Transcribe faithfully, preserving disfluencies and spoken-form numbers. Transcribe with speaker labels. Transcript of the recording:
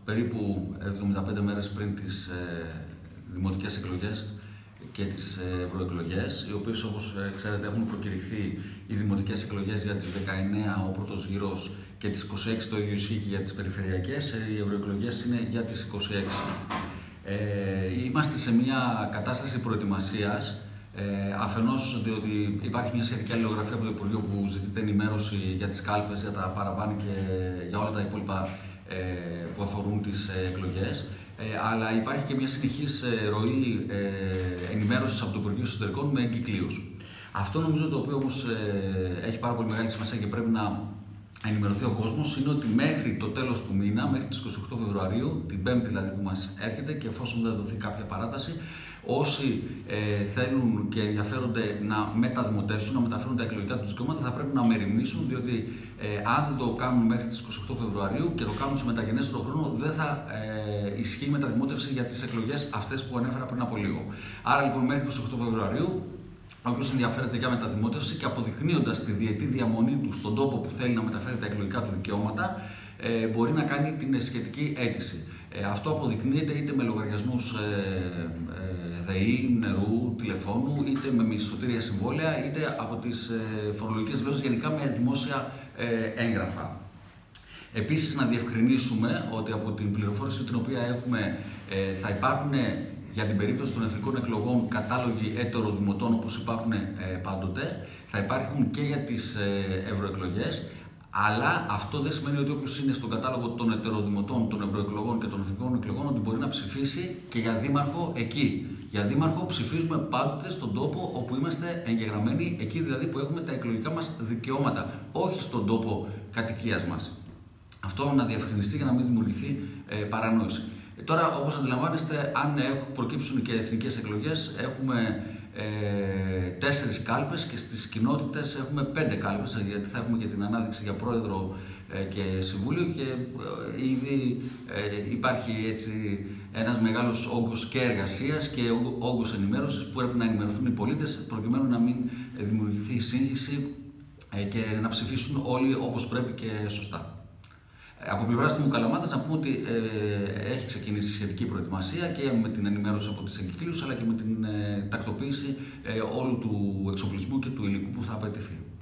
Speaker 1: περίπου εβδομήντα πέντε μέρες πριν τις ε, δημοτικές εκλογές και τις ε, ευρωεκλογές, οι οποίες, όπως ε, ξέρετε, έχουν προκηρυχθεί οι δημοτικές εκλογές για τις δεκαεννέα ο πρώτος γύρος και τις είκοσι έξι, το ίδιο ισχύει και για τις περιφερειακές, οι ευρωεκλογές είναι για τις είκοσι έξι. Ε, είμαστε σε μια κατάσταση προετοιμασίας, ε, αφενός διότι υπάρχει μια σχετική αλληλογραφία από το Υπουργείο που ζητείται ενημέρωση για τις κάλπες, για τα παραπάνω και για όλα τα υπόλοιπα ε, που αφορούν τις ε, εκλογές. Ε, αλλά υπάρχει και μια συνεχής ε, ροή ε, ενημέρωσης από το Υπουργείο Εσωτερικών με εγκυκλίους. Αυτό νομίζω το οποίο όμως ε, έχει πάρα πολύ μεγάλη σημασία και πρέπει να ενημερωθεί ο κόσμος είναι ότι μέχρι το τέλος του μήνα, μέχρι τις είκοσι οκτώ Φεβρουαρίου, την Πέμπτη δηλαδή που μας έρχεται και εφόσον δεν δοθεί κάποια παράταση, όσοι ε, θέλουν και ενδιαφέρονται να μεταδημοτεύσουν, να μεταφέρουν τα εκλογικά τους δικαιώματα, θα πρέπει να μεριμνήσουν, διότι ε, αν δεν το κάνουν μέχρι τις είκοσι οκτώ Φεβρουαρίου και το κάνουν σε μεταγενέστερο χρόνο, δεν θα ε, ισχύει η μεταδημότευση για τις εκλογές αυτές που ανέφερα πριν από λίγο. Άρα λοιπόν μέχρι είκοσι οκτώ Φεβρουαρίου, όποιος ενδιαφέρεται για μεταδημότευση και αποδεικνύοντας τη διετή διαμονή του στον τόπο που θέλει να μεταφέρει τα εκλογικά του δικαιώματα, ε, μπορεί να κάνει την σχετική αίτηση. Ε, αυτό αποδεικνύεται είτε με λογαριασμούς ε, ε, ΔΕΗ, νερού, τηλεφώνου, είτε με μισθωτήρια συμβόλαια, είτε από τις ε, φορολογικές δηλώσεις, γενικά με δημόσια ε, έγγραφα. Επίσης, να διευκρινίσουμε ότι από την πληροφόρηση την οποία έχουμε ε, θα υπάρχουν για την περίπτωση των εθνικών εκλογών κατάλογοι έτεροδημοτών όπως υπάρχουν ε, πάντοτε, θα υπάρχουν και για τις ε, ευρωεκλογές, αλλά αυτό δεν σημαίνει ότι όποιος είναι στον κατάλογο των ετεροδημοτών, των ευρωεκλογών και των εθνικών εκλογών ότι μπορεί να ψηφίσει και για δήμαρχο εκεί. Για δήμαρχο ψηφίζουμε πάντοτε στον τόπο όπου είμαστε εγγεγραμμένοι, εκεί δηλαδή που έχουμε τα εκλογικά μας δικαιώματα, όχι στον τόπο κατοικίας μας. Αυτό να διευκρινιστεί για να μην δημιουργηθεί ε, παρανόηση. Τώρα, όπως αντιλαμβάνεστε, αν προκύψουν και εθνικές εκλογές, έχουμε ε, τέσσερις κάλπες και στις κοινότητες έχουμε πέντε κάλπες, γιατί θα έχουμε και την ανάδειξη για πρόεδρο ε, και συμβούλιο και ε, ήδη ε, υπάρχει έτσι ένας μεγάλος όγκος και εργασίας και όγκος ενημέρωσης που πρέπει να ενημερωθούν οι πολίτες προκειμένου να μην δημιουργηθεί σύγχυση ε, και να ψηφίσουν όλοι όπως πρέπει και σωστά. Από πλευράς του Καλαμάτας να πούμε ότι ε, έχει ξεκινήσει σχετική προετοιμασία και με την ενημέρωση από τις εγκυκλίους αλλά και με την ε, τακτοποίηση ε, όλου του εξοπλισμού και του υλικού που θα απαιτηθεί.